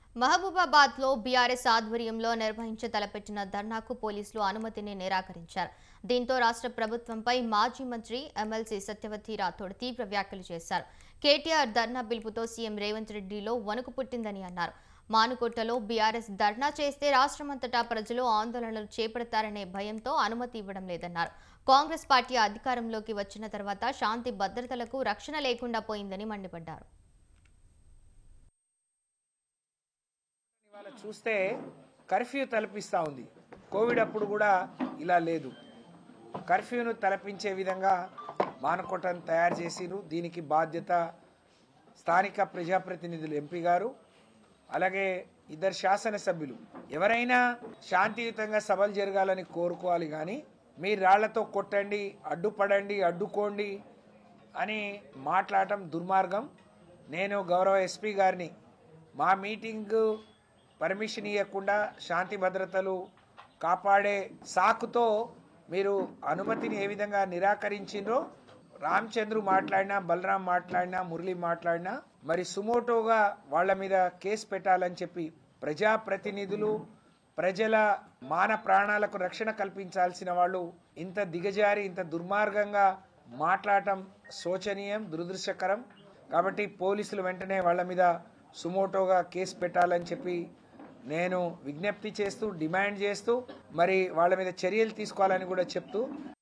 మహబూబాబాద్ లో బీఆర్ఎస్ ఆధ్వర్యంలో తలపెట్టిన ధర్నాకు పోలీసులు అనుమతిని నిరాకరించారు. దీంతో రాష్ట్ర ప్రభుత్వంపై మాజీ మంత్రి ఎమ్మెల్సీ సత్యవతి రాథోడ్ తీవ్ర వ్యాఖ్యలు చేశారు. కేటీఆర్ ధర్నా పిలుపుతో సీఎం రేవంత్ రెడ్డిలో వణుకు పుట్టిందని అన్నారు. మానుకోటలో బీఆర్ఎస్ ధర్నా చేస్తే రాష్ట్రమంతటా ప్రజలు ఆందోళనలు చేపడతారనే భయంతో అనుమతి ఇవ్వడం లేదన్నారు. కాంగ్రెస్ పార్టీ అధికారంలోకి వచ్చిన తర్వాత శాంతి భద్రతలకు రక్షణ లేకుండా పోయిందని మండిపడ్డారు. చూస్తే కర్ఫ్యూ తలపిస్తూ ఉంది. కోవిడ్ అప్పుడు కూడా ఇలా లేదు. కర్ఫ్యూను తలపించే విధంగా మానకోటను తయారు చేసిరు. దీనికి బాధ్యత స్థానిక ప్రజాప్రతినిధులు ఎంపీ గారు, అలాగే ఇద్దరు శాసనసభ్యులు. ఎవరైనా శాంతియుతంగా సభలు జరగాలని కోరుకోవాలి, కానీ మీరు రాళ్లతో కొట్టండి, అడ్డుపడండి, అడ్డుకోండి అని మాట్లాడటం దుర్మార్గం. నేను గౌరవ ఎస్పీ గారిని మా మీటింగ్ పర్మిషన్ ఇవ్వకుండా శాంతి భద్రతలు కాపాడే సాకుతో మీరు అనుమతిని ఏ విధంగా నిరాకరించిండ్రో, రామచంద్రు మాట్లాడినా, బలరాం మాట్లాడినా, మురళి మాట్లాడినా మరి సుమోటోగా వాళ్ళ మీద కేసు పెట్టాలని చెప్పి ప్రజాప్రతినిధులు, ప్రజల మాన ప్రాణాలకు రక్షణ కల్పించాల్సిన వాళ్ళు ఇంత దిగజారి, ఇంత దుర్మార్గంగా మాట్లాడటం శోచనీయం, దురదృష్టకరం. కాబట్టి పోలీసులు వెంటనే వాళ్ళ మీద సుమోటోగా కేసు పెట్టాలని చెప్పి నేను విజ్ఞప్తి చేస్తూ, డిమాండ్ చేస్తూ, మరి వాళ్ళ మీద చర్యలు తీసుకోవాలని కూడా చెప్తూ